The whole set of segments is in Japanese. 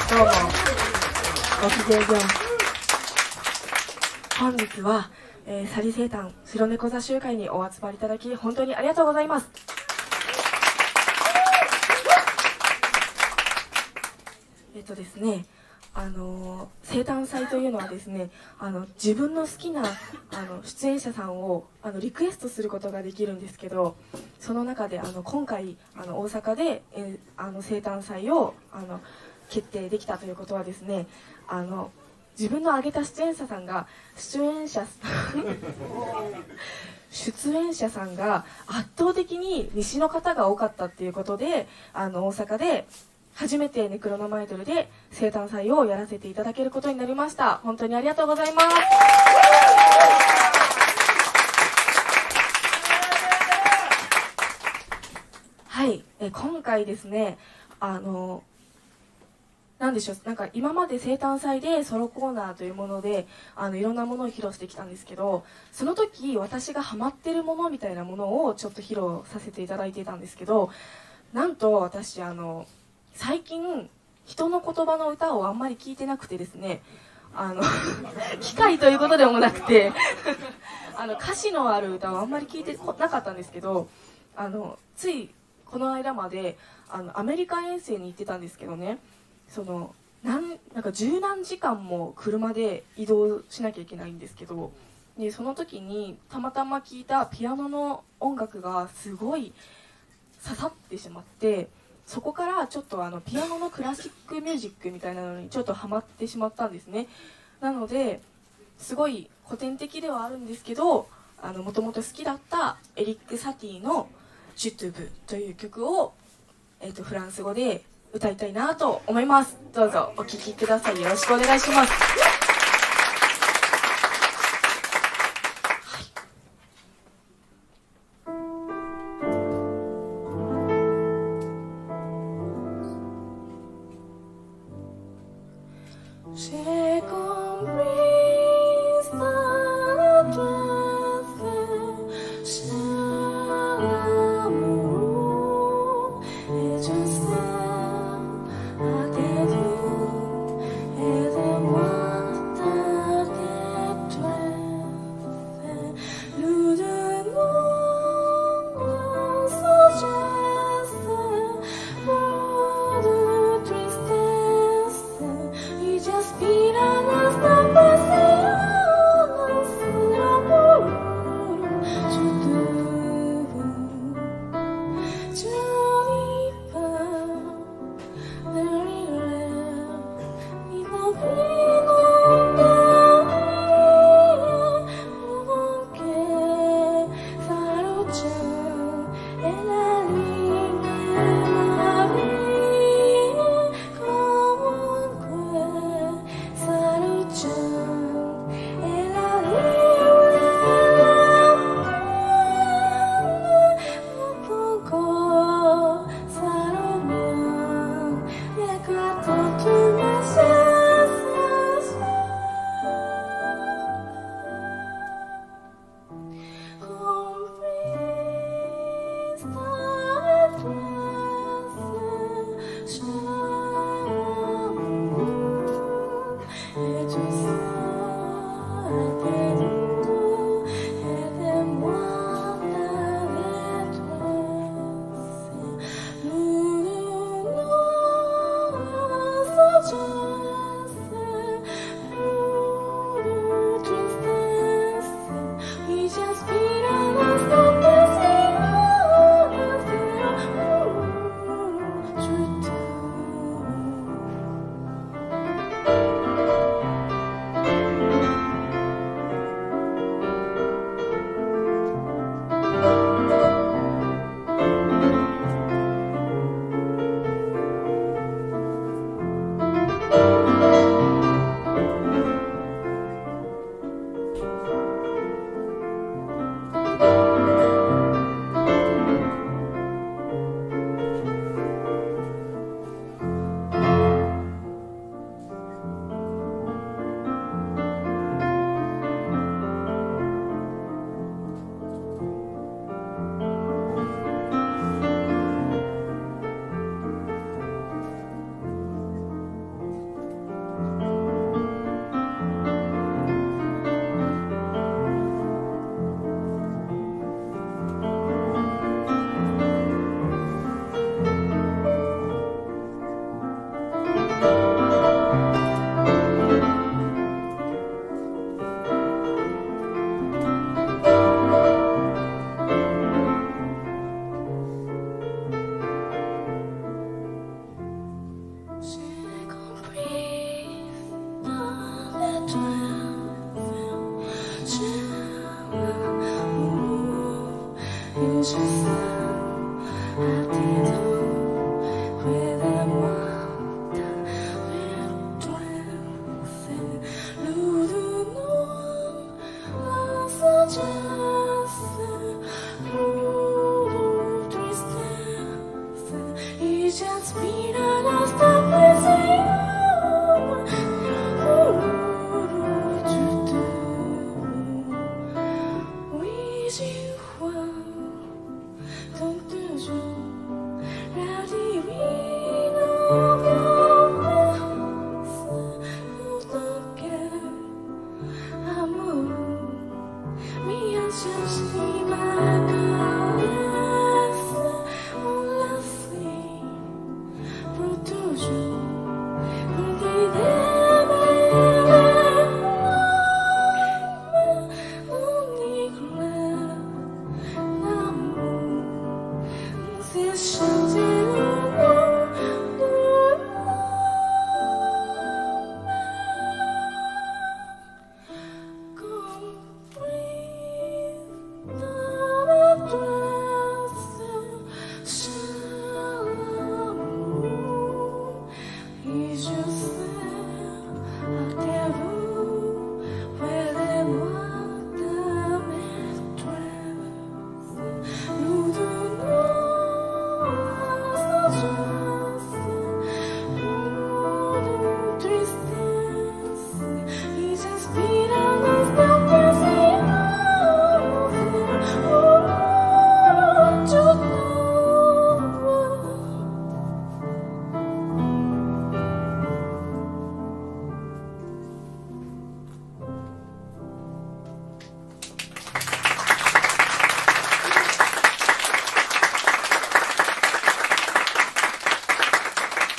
どうもごきげんよう。本日は、サリ生誕白猫座集会にお集まりいただき本当にありがとうございます。ですね、生誕祭というのはですね、自分の好きな出演者さんをリクエストすることができるんですけど、その中で今回大阪で、生誕祭を決定できたということはですね、自分の挙げた出演者さんが出演者さんが圧倒的に西の方が多かったっていうことで、大阪で初めてネクロノマイドルで生誕祭をやらせていただけることになりました。本当にありがとうございます。はい、今回ですね、なんでしょう、なんか今まで生誕祭でソロコーナーというものでいろんなものを披露してきたんですけど、その時私がハマってるものみたいなものをちょっと披露させていただいていたんですけど、なんと私最近人の言葉の歌をあんまり聞いてなくてですね、機械ということでもなくて歌詞のある歌をあんまり聞いてなかったんですけど、ついこの間までアメリカ遠征に行ってたんですけどね、なんか十何時間も車で移動しなきゃいけないんですけど、でその時にたまたま聴いたピアノの音楽がすごい刺さってしまって、そこからちょっとピアノのクラシックミュージックみたいなのにちょっとハマってしまったんですね。なのですごい古典的ではあるんですけど、もともと好きだったエリック・サティの「ジュトゥブ」という曲を、フランス語で歌いたいなと思います。どうぞお聴きください。よろしくお願いします。J'ai compris ça doit faire cher l'amour et je sais à tes yeux et de moi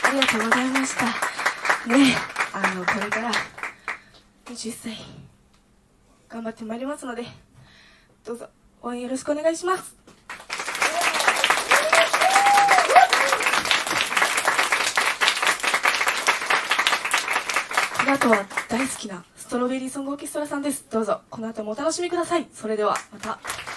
ありがとうございました。ね、これから21歳頑張ってまいりますので、どうぞ応援よろしくお願いします。この後は大好きなストロベリーソングオーケストラさんです。どうぞこの後もお楽しみください。それではまた。